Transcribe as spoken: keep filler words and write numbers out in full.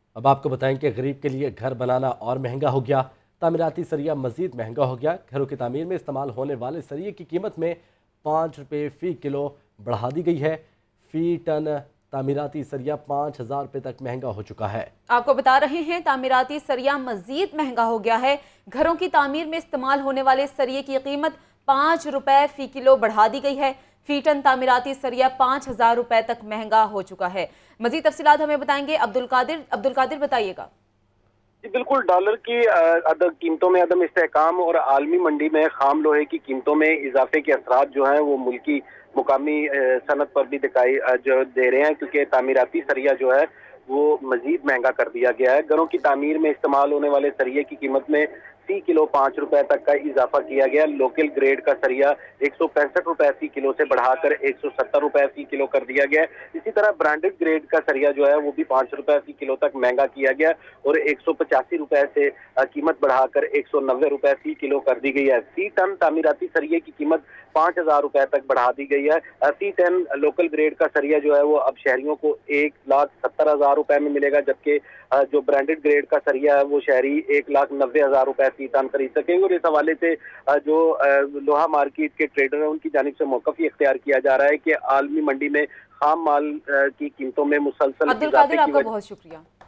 अब आपको बताएं कि गरीब के लिए घर बनाना और महंगा हो गया। तामीराती सरिया मजीद महंगा हो गया। घरों की तामीर में इस्तेमाल होने वाले सरिये की कीमत में पाँच रुपये फ़ी किलो बढ़ा दी गई है। फ़ी टन तामीराती सरिया पाँच हज़ार रुपये तक महंगा हो चुका है। आपको बता रहे हैं तामीराती सरिया मजीद महंगा हो गया है। घरों की तामीर में इस्तेमाल होने वाले सरिये की कीमत पाँच रुपये फ़ी किलो बढ़ा दी गई है। फी टन तामीराती सरिया पाँच हज़ार रुपये तक महंगा हो चुका है। मजीद तफसीलात हमें बताएंगे अब्दुल कादिर। अब्दुल कादिर बताइएगा। जी बिल्कुल, डॉलर की अदम कीमतों में अदम इस्तेहकाम और आलमी मंडी में खाम लोहे की कीमतों में इजाफे के असरात जो हैं वो मुल्की मुकामी सनत पर भी दिखाई जो दे रहे हैं, क्योंकि तामीराती सरिया जो है वो मजीद महंगा कर दिया गया है। घरों की तामीर में इस्तेमाल होने वाले सरिये की कीमत में फी किलो पाँच रुपए तक का इजाफा किया गया। लोकल ग्रेड का सरिया एक सौ पैंसठ रुपए फी किलो से बढ़ाकर एक सौ सत्तर रुपए फी किलो कर दिया गया। इसी तरह ब्रांडेड ग्रेड का सरिया जो है वो भी पाँच रुपए फी किलो तक महंगा किया गया और एक सौ पचासी रुपए से कीमत बढ़ाकर एक सौ नब्बे रुपए फी किलो कर दी गई है। फी टन तामीराती सरिये की कीमत पाँच हजार रुपए तक बढ़ा दी गई है। फी टन लोकल ग्रेड का सरिया जो है वो अब शहरियों को एक लाख सत्तर हजार रुपए में मिलेगा, जबकि जो ब्रांडेड ग्रेड का सरिया है वो शहरी एक लाख नब्बे हजार रुपए फी टन खरीद सकेंगे। और इस हवाले से जो लोहा मार्केट के ट्रेडर हैं उनकी जानिब से मौकफ इख्तियार किया जा रहा है कि आलमी मंडी में खाम माल की कीमतों में मुसलसल अब्दुल कादिर, आपका बहुत शुक्रिया।